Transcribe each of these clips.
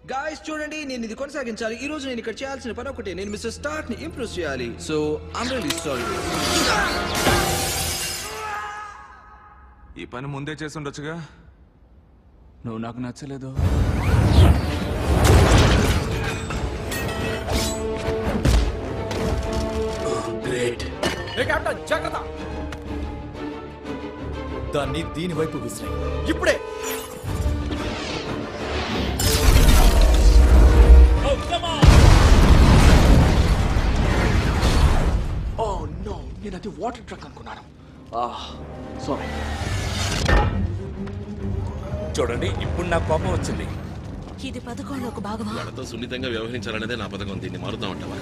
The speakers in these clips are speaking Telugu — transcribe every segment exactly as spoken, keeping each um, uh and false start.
గాయ్స్ చూడండి, నేను ఇది కొనసాగించాలి. ఈ రోజు నేను ఇక్కడ చేయాల్సిన పని ఒకటే, నేను మిస్టర్ స్టార్క్ ని ఇంప్రెస్ చేయాలి. So I'm really sorry. ఈ పని ముందే చేసి ఉండొచ్చుగా. నువ్వు నాకు నచ్చలేదు. గ్రేట్. ఏ కెప్టెన్ జాగ్రత్త. దాన్ని దీని వైపు విసిరాయి. ఇప్పుడే. ఓ నో, నేను అది వాటర్ ట్రక్ అనుకున్నాను. సారీ. చూడండి, ఇప్పుడు నాకు కోపం వచ్చింది. ఇది పథకంలో ఒక భాగమా? వాళ్ళతో సున్నితంగా వ్యవహరించాలనేదే నా పథకం. దీన్ని మారుతామంటావా?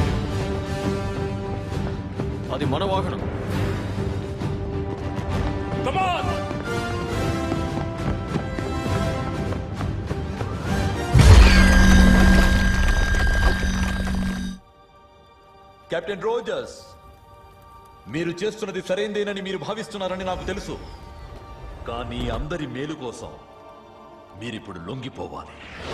అది మన వాహనం. కెప్టెన్ రోజర్స్, మీరు చేస్తున్నది సరైందేనని మీరు భావిస్తున్నారని నాకు తెలుసు. కానీ అందరి మేలు కోసం మీరిప్పుడు లొంగిపోవాలి.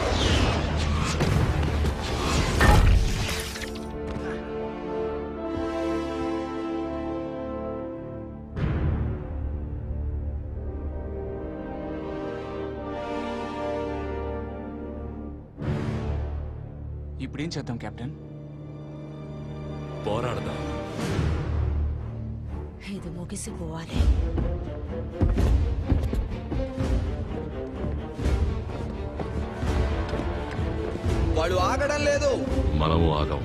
ఇప్పుడేం చేద్దాం కెప్టెన్? పోరాడదాం. ఇది ముగిసిపోవాలి. వాడు ఆగడం లేదు. మనము ఆగం.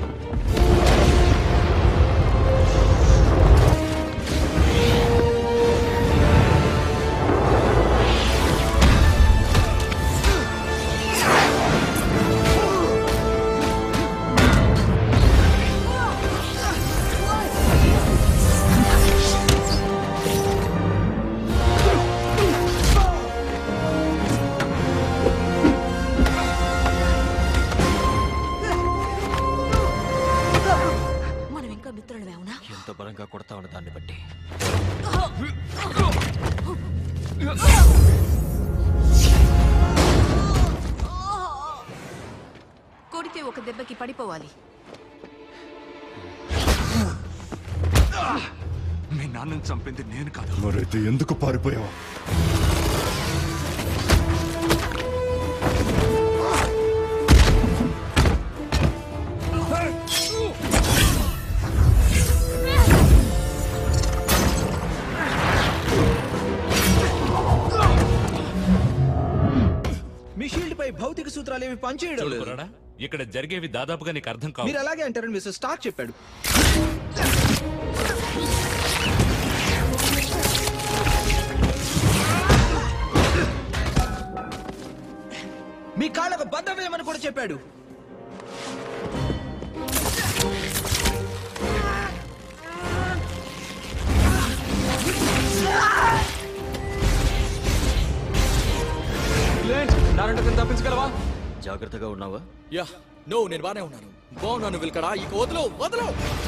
ఎంత బలంగా కొడతామని దాన్ని బట్టి. కొడితే ఒక దెబ్బకి పడిపోవాలి. మీ నాన్నని చంపింది నేను కాదు. మరైతే ఎందుకు పారిపోయావా? మీ షీల్డ్ పై భౌతిక సూత్రాలు ఏమి పనిచేయడం లేదు. ఇక్కడ జరిగేవి దాదాపుగా నీకు అర్థం కావు. మీరు అలాగే అంటారని మిస్టర్ స్టార్క్ చెప్పాడు. మీ కాళ్ళకు బద్దం వేయమని కూడా చెప్పాడు. తప్పించగలవా? జాగ్రత్తగా ఉన్నావా? యా, నో, నేను బానే ఉన్నాను. బాగున్నాను విల్కడా. ఇక వదలు వదలు.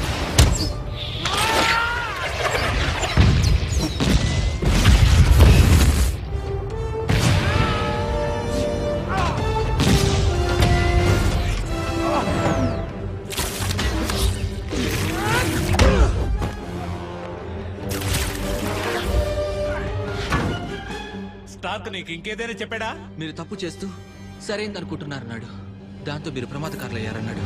స్టార్క్ నీకు ఇంకేదైనా చెప్పాడా? మీరు తప్పు చేస్తూ సరైనది అనుకుంటున్నారన్నాడు. దాంతో మీరు ప్రమాదకారులయ్యారన్నాడు.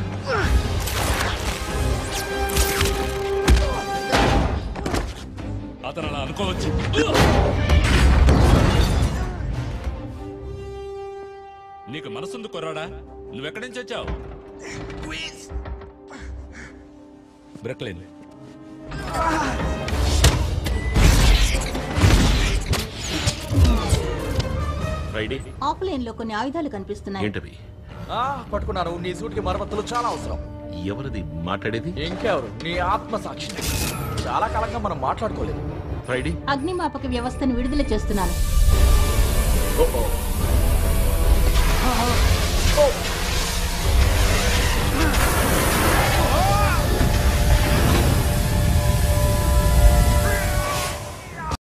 అతను అలా అనుకోవచ్చు. నీకు మనసుంది కుర్రాడా? నువ్వెక్కడి నుంచి వచ్చావు? బ్రక్లిన్. ఆఫ్లైన్ లో కొన్ని ఆయుధాలు కనిపిస్తున్నాయి. ఏంటవి? పట్టుకున్నాను. నీ సూట్కి మరమ్మతులు చాలా అవసరం. ఎవరిది మాట్లాడేది? ఇంకెవరు? నీ ఆత్మసాక్షి. చాలా కాలంగా మనం మాట్లాడుకోలేదు. ఫ్రైడే, అగ్నిమాపక వ్యవస్థను విడుదల చేస్తున్నాను. ఓ